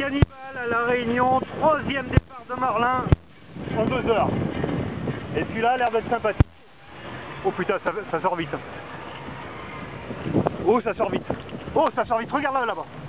Cannibal à La Réunion, 3e départ de Marlin en 2 heures. Et celui-là a l'air d'être sympathique. Oh putain, ça sort vite. Oh, ça sort vite. Oh, ça sort vite. Regarde là, là-bas.